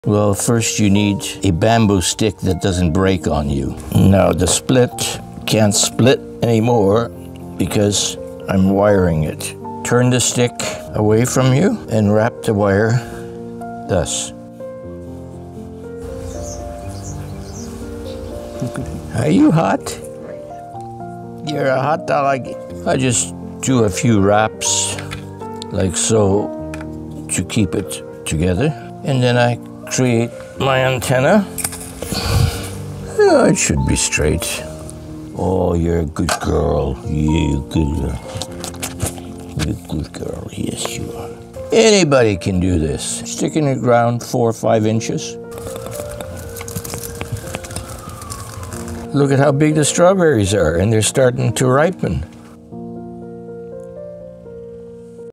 Well, first you need a bamboo stick that doesn't break on you. Now the split can't split anymore because I'm wiring it. Turn the stick away from you and wrap the wire thus. Are you hot? You're a hot dog. I just do a few wraps like so to keep it together. And then I create my antenna. Oh, it should be straight. Oh, you're a good girl. You good girl. You're a good girl. Yes, you are. Anybody can do this. Stick in the ground 4 or 5 inches. Look at how big the strawberries are, and they're starting to ripen.